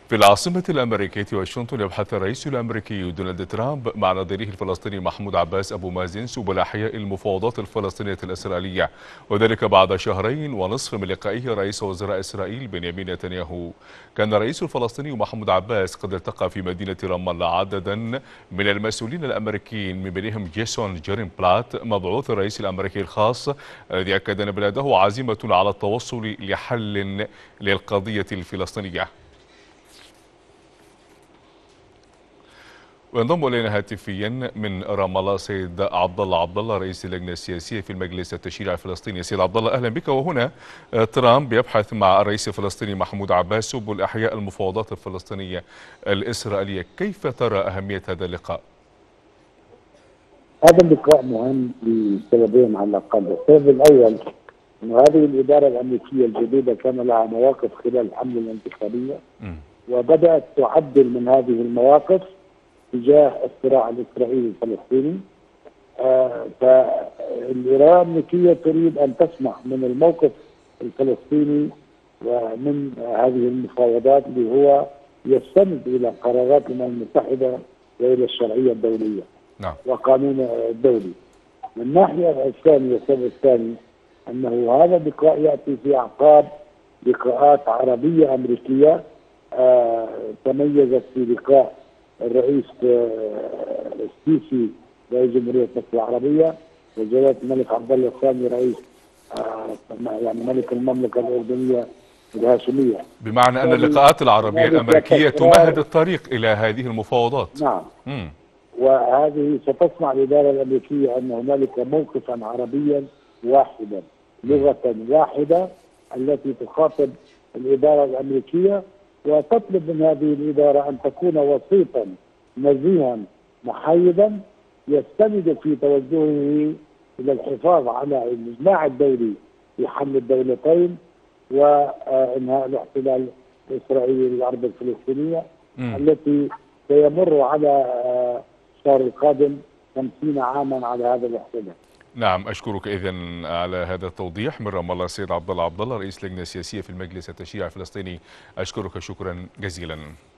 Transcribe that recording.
في العاصمة الأمريكية واشنطن يبحث الرئيس الأمريكي دونالد ترامب مع نظيره الفلسطيني محمود عباس أبو مازن سبل إحياء المفاوضات الفلسطينية الإسرائيلية، وذلك بعد شهرين ونصف من لقائه رئيس وزراء إسرائيل بنيامين نتنياهو. كان الرئيس الفلسطيني محمود عباس قد التقى في مدينة رام الله عددا من المسؤولين الأمريكيين من بينهم جيسون جيرنبلات مبعوث الرئيس الأمريكي الخاص، الذي أكد أن بلاده عازمة على التوصل لحل للقضية الفلسطينية. وينضم الينا هاتفيا من رام الله سيد عبد الله رئيس اللجنه السياسيه في المجلس التشريعي الفلسطيني. سيد عبد الله اهلا بك. وهنا ترامب يبحث مع الرئيس الفلسطيني محمود عباس سبل احياء المفاوضات الفلسطينيه الاسرائيليه، كيف ترى اهميه هذا اللقاء؟ هذا اللقاء مهم لسببين على الاقل، السبب الاول انه هذه الاداره الامريكيه الجديده كان لها مواقف خلال الحمله الانتخابيه وبدات تعدل من هذه المواقف تجاه الصراع الاسرائيلي الفلسطيني. فالاداره الامريكيه تريد ان تسمع من الموقف الفلسطيني ومن هذه المفاوضات اللي هو يستند الى قرارات الامم المتحده والى الشرعيه الدوليه. نعم. وقانون الدولي. من الناحيه الثانيه السبب الثاني انه هذا اللقاء ياتي في اعقاب لقاءات عربيه امريكيه تميزت في لقاء الرئيس السيسي رئيس جمهوريه مصر العربيه وجلاله الملك عبد الله الثاني رئيس يعني ملك المملكه الاردنيه الهاشميه. بمعنى ان اللقاءات العربيه الامريكيه تمهد الطريق الى هذه المفاوضات. نعم. وهذه ستصنع الاداره الامريكيه ان هنالك موقفا عربيا واحدا، لغه واحده التي تخاطب الاداره الامريكيه، وتطلب من هذه الاداره ان تكون وسيطا نزيها محايدا يستند في توجهه الى الحفاظ على الاجماع الدولي في حل الدولتين وانهاء الاحتلال الاسرائيلي للارض الفلسطينيه التي سيمر على الشهر القادم 50 عاما على هذا الاحتلال. نعم، أشكرك إذن على هذا التوضيح من رام الله سيد عبد الله رئيس لجنة سياسية في المجلس التشريعي الفلسطيني. أشكرك شكرا جزيلا.